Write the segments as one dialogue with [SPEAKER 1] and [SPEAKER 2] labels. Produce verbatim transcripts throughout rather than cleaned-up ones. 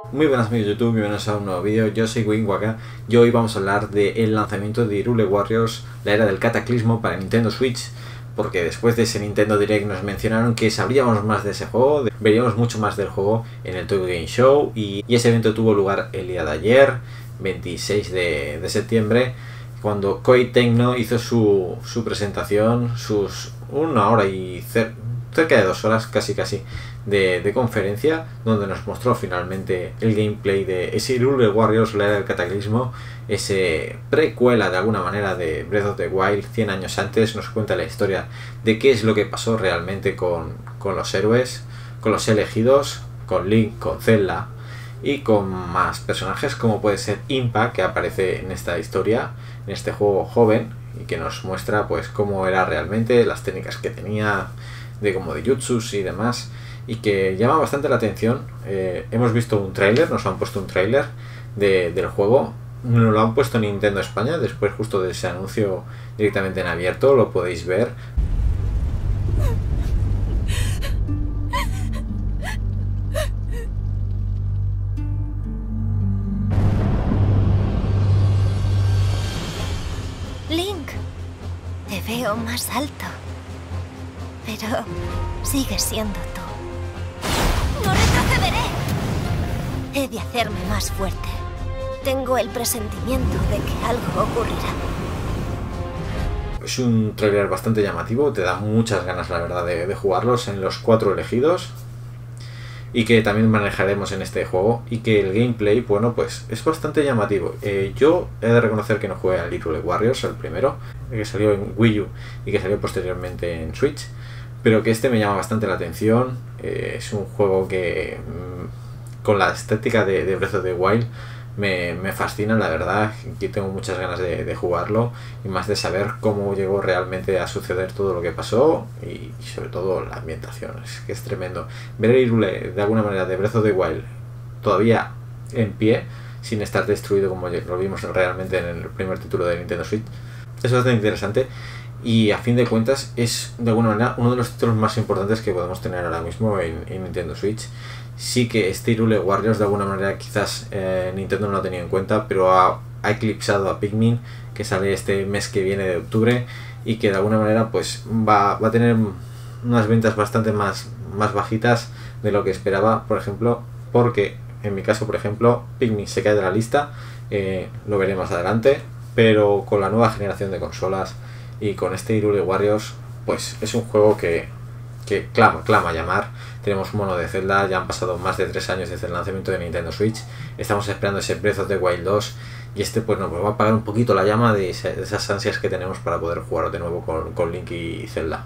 [SPEAKER 1] Muy buenas amigos de YouTube, bienvenidos a un nuevo vídeo. Yo soy Winwaka y hoy vamos a hablar del lanzamiento de Hyrule Warriors, la era del cataclismo para Nintendo Switch, porque después de ese Nintendo Direct nos mencionaron que sabríamos más de ese juego, veríamos mucho más del juego en el Tokyo Game Show, y, y ese evento tuvo lugar el día de ayer, veintiséis de, de septiembre, cuando Koei Tecmo hizo su, su presentación, sus una hora y cer cerca de dos horas casi casi de, de conferencia, donde nos mostró finalmente el gameplay de ese Hyrule Warriors, la era del cataclismo, ese precuela de alguna manera de Breath of the Wild cien años antes. Nos cuenta la historia de qué es lo que pasó realmente con, con los héroes, con los elegidos, con Link, con Zelda y con más personajes como puede ser Impa, que aparece en esta historia, en este juego joven, y que nos muestra pues cómo era realmente, las técnicas que tenía, de como de jutsus y demás, y que llama bastante la atención. Eh, hemos visto un tráiler, nos han puesto un tráiler de, del juego, nos lo han puesto en Nintendo España, después justo de ese anuncio directamente en abierto, lo podéis ver.
[SPEAKER 2] Link, te veo más alto, pero sigues siendo tú. ¡No retrocederé! He de hacerme más fuerte. Tengo el presentimiento de que algo ocurrirá.
[SPEAKER 1] Es un trailer bastante llamativo, te da muchas ganas la verdad de, de jugarlos en los cuatro elegidos, y que también manejaremos en este juego, y que el gameplay, bueno, pues es bastante llamativo. Eh, yo he de reconocer que no jugué al Hyrule Warriors, el primero, que salió en Wii U y que salió posteriormente en Switch, pero que este me llama bastante la atención. Eh, es un juego que mmm, con la estética de, de Breath of the Wild me, me fascina, la verdad, y tengo muchas ganas de, de jugarlo, y más de saber cómo llegó realmente a suceder todo lo que pasó, y, y sobre todo la ambientación, es que es tremendo. Ver el Hyrule de alguna manera de Breath of the Wild todavía en pie, sin estar destruido como lo vimos realmente en el primer título de Nintendo Switch, es bastante interesante. Y a fin de cuentas es de alguna manera uno de los títulos más importantes que podemos tener ahora mismo en, en Nintendo Switch. Sí que este Hyrule Warriors de alguna manera quizás eh, Nintendo no lo ha tenido en cuenta, pero ha, ha eclipsado a Pikmin, que sale este mes que viene de octubre, y que de alguna manera pues va, va a tener unas ventas bastante más, más bajitas de lo que esperaba, por ejemplo, porque en mi caso, por ejemplo, Pikmin se cae de la lista, eh, lo veré más adelante, pero con la nueva generación de consolas y con este Hyrule Warriors, pues es un juego que, que clama, clama a llamar. Tenemos un mono de Zelda, ya han pasado más de tres años desde el lanzamiento de Nintendo Switch, estamos esperando ese Breath of the Wild dos, y este pues nos va a apagar un poquito la llama de, ese, de esas ansias que tenemos para poder jugar de nuevo con, con Link y Zelda.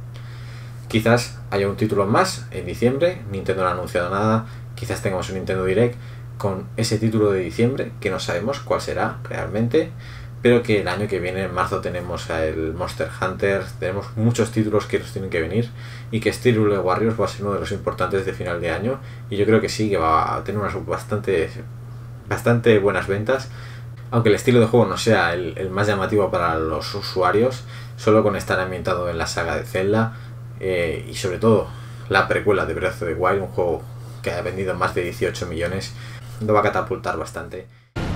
[SPEAKER 1] Quizás haya un título más en diciembre, Nintendo no ha anunciado nada, quizás tengamos un Nintendo Direct con ese título de diciembre, que no sabemos cuál será realmente, pero que el año que viene, en marzo, tenemos el Monster Hunter, tenemos muchos títulos que nos tienen que venir, y que este Hyrule Warriors va a ser uno de los importantes de final de año, y yo creo que sí, que va a tener unas bastante, bastante buenas ventas, aunque el estilo de juego no sea el, el más llamativo para los usuarios, solo con estar ambientado en la saga de Zelda, eh, y sobre todo la precuela de Breath of the Wild, un juego que ha vendido más de dieciocho millones, lo va a catapultar bastante.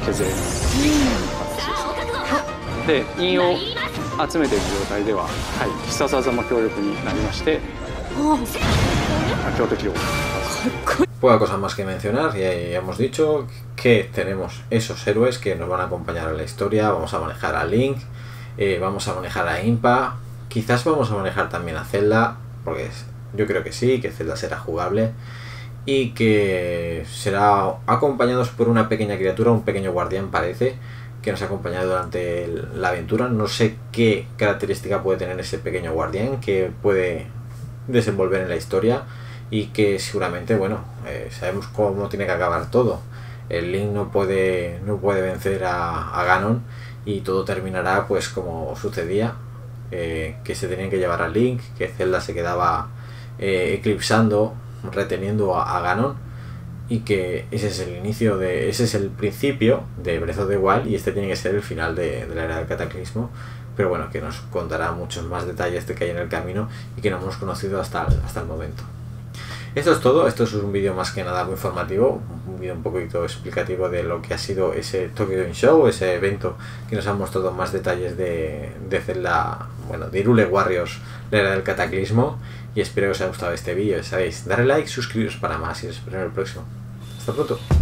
[SPEAKER 3] で印を集めている状態では、はい、必殺技も強力になりまして、強敵力。
[SPEAKER 1] Poca cosa más que mencionar, ya, ya hemos dicho que tenemos esos héroes que nos van a acompañar en la historia. Vamos a manejar a Link, eh, vamos a manejar a Impa, quizás vamos a manejar también a Zelda, porque yo creo que sí, que Zelda será jugable, y que será acompañados por una pequeña criatura, un pequeño guardián parece, que nos ha acompañado durante el, la aventura. No sé qué característica puede tener ese pequeño guardián que puede desenvolver en la historia, y que seguramente, bueno, eh, sabemos cómo tiene que acabar todo. El Link no puede, no puede vencer a, a Ganon, y todo terminará pues como sucedía, eh, que se tenían que llevar a Link, que Zelda se quedaba eh, eclipsando, reteniendo a, a Ganon, y que ese es el inicio de, ese es el principio de Breath of the Wild, y este tiene que ser el final de, de la era del cataclismo, pero bueno, que nos contará muchos más detalles de que hay en el camino y que no hemos conocido hasta el, hasta el momento. Esto es todo, esto es un vídeo más que nada muy informativo, un vídeo un poquito explicativo de lo que ha sido ese Tokyo Game Show, ese evento que nos ha mostrado más detalles de, de Zelda, bueno, de Hyrule Warriors, la era del cataclismo, y espero que os haya gustado este vídeo, sabéis, darle like, suscribiros para más y os espero en el próximo. Hasta pronto.